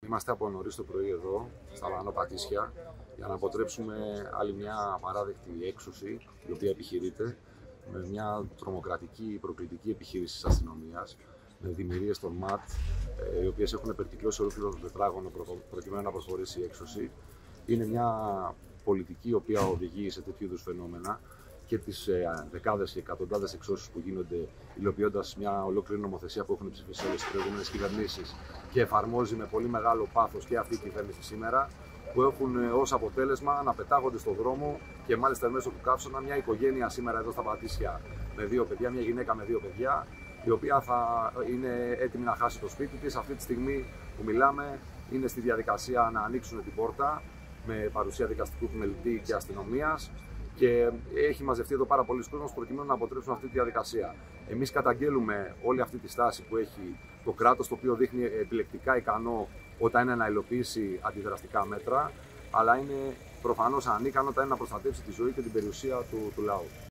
Είμαστε από νωρίς το πρωί εδώ, στα Βανό Πατήσια, για να αποτρέψουμε άλλη μια απαράδεκτη έξωση, η οποία επιχειρείται με μια τρομοκρατική προκλητική επιχείρηση της αστυνομίας, με δημιουργίες στον ΜΑΤ, οι οποίες έχουν περικυκλώσει ολόκληρο το τετράγωνο προκειμένου να προχωρήσει η έξωση. Είναι μια πολιτική η οποία οδηγεί σε τέτοιου είδους φαινόμενα και τις δεκάδες και εκατοντάδες εξώσεις που γίνονται, υλοποιώντας μια ολόκληρη νομοθεσία που έχουν ψηφίσει όλες τις προηγούμενες κυβερνήσεις και εφαρμόζει με πολύ μεγάλο πάθος και αυτή η κυβέρνηση σήμερα, που έχουν ως αποτέλεσμα να πετάγονται στον δρόμο και μάλιστα μέσω του καύσωνα μια οικογένεια σήμερα εδώ στα Πατήσια με 2 παιδιά, μια γυναίκα με 2 παιδιά, η οποία θα είναι έτοιμη να χάσει το σπίτι της. Αυτή τη στιγμή που μιλάμε είναι στη διαδικασία να ανοίξουν την πόρτα με παρουσία δικαστικού επιμελητή και αστυνομίας. Και έχει μαζευτεί εδώ πάρα πολλοί κόσμος προκειμένου να αποτρέψουν αυτή τη διαδικασία. Εμείς καταγγέλουμε όλη αυτή τη στάση που έχει το κράτος, το οποίο δείχνει επιλεκτικά ικανό όταν είναι να υλοποιήσει αντιδραστικά μέτρα, αλλά είναι προφανώς ανίκανο όταν είναι να προστατεύσει τη ζωή και την περιουσία του λαού.